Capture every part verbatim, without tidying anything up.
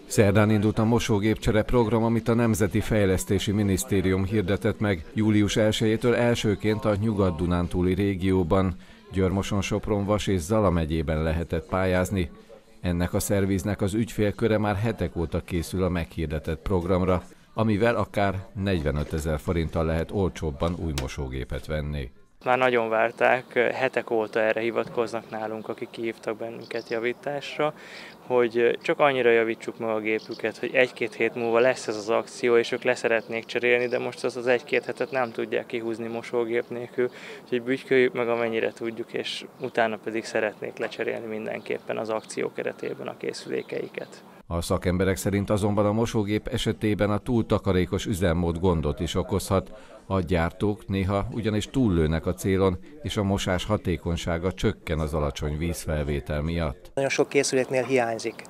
Szerdán indult a mosógépcsere program, amit a Nemzeti Fejlesztési Minisztérium hirdetett meg július elsejétől elsőként a Nyugat-Dunántúli régióban. Győr-Moson, Sopron, Vas és Zala megyében lehetett pályázni. Ennek a szerviznek az ügyfélköre már hetek óta készül a meghirdetett programra, amivel akár negyvenötezer forinttal lehet olcsóbban új mosógépet venni. Már nagyon várták, hetek óta erre hivatkoznak nálunk, akik kihívtak bennünket javításra, hogy csak annyira javítsuk meg a gépüket, hogy egy-két hét múlva lesz ez az akció, és ők leszeretnék cserélni, de most az az egy-két hetet nem tudják kihúzni mosógép nélkül, úgyhogy bütyköljük meg amennyire tudjuk, és utána pedig szeretnék lecserélni mindenképpen az akció keretében a készülékeiket. A szakemberek szerint azonban a mosógép esetében a túl takarékos üzemmód gondot is okozhat. A gyártók néha ugyanis túllőnek a célon, és a mosás hatékonysága csökken az alacsony vízfelvétel miatt. Nagyon sok készüléknél hiányzik.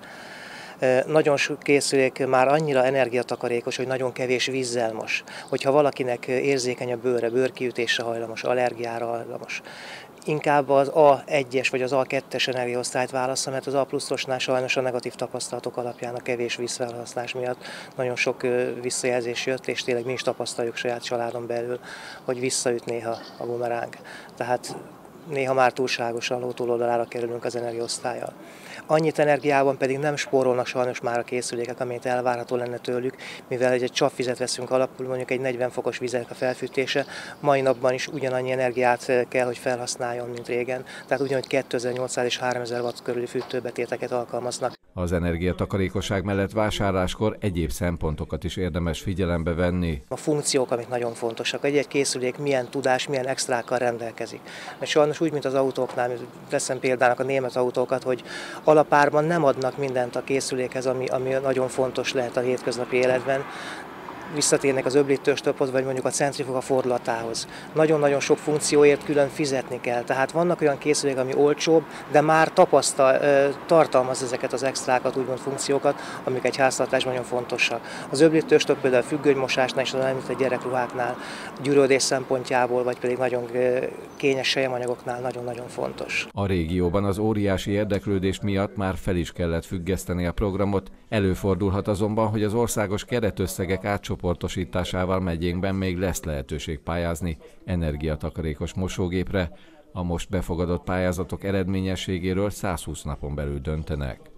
Nagyon sok készülék már annyira energiatakarékos, hogy nagyon kevés vízzel mos. Hogyha valakinek érzékeny a bőre, bőrkiütésre hajlamos, allergiára hajlamos, inkább az á egyes vagy az á kettes energiaosztályt válassza, mert az á pluszosnál sajnos a negatív tapasztalatok alapján a kevés vízfelhasználás miatt nagyon sok visszajelzés jött, és tényleg mi is tapasztaljuk saját családon belül, hogy visszaüt néha a bumeráng. Tehát néha már túlságosan ló túloldalára kerülünk az energiaosztállyal. Annyit energiában pedig nem spórolnak sajnos már a készülékek, amit elvárható lenne tőlük, mivel egy csapvizet veszünk alapul, mondjuk egy negyven fokos víznek a felfűtése, mai napban is ugyanannyi energiát kell, hogy felhasználjon, mint régen, tehát ugyanúgy kétezer-nyolcszáz és háromezer watt körüli fűtőbetéteket alkalmaznak. Az energiatakarékosság mellett vásárláskor egyéb szempontokat is érdemes figyelembe venni. A funkciók, amik nagyon fontosak, egy-egy készülék milyen tudás, milyen extrákkal rendelkezik. Mert sajnos úgy, mint az autóknál, veszem példának a német autókat, hogy alapárban nem adnak mindent a készülékhez, ami, ami nagyon fontos lehet a hétköznapi életben. Visszatérnek az öblítős tophoz, vagy mondjuk a centrifuga fordulatához. Nagyon-nagyon sok funkcióért külön fizetni kell. Tehát vannak olyan készülék, ami olcsóbb, de már tapasztal, tartalmaz ezeket az extrákat, úgymond funkciókat, amik egy háztartásban nagyon fontosak. Az öblítős top például a függönymosásnál és az említett gyerekruháknál, gyűrődés szempontjából, vagy pedig nagyon kényes selyemanyagoknál nagyon-nagyon fontos. A régióban az óriási érdeklődés miatt már fel is kellett függeszteni a programot. Előfordulhat azonban, hogy az országos keretösszegek átcsoportosításával megyénkben még lesz lehetőség pályázni energiatakarékos mosógépre. A most befogadott pályázatok eredményességéről százhúsz napon belül döntenek.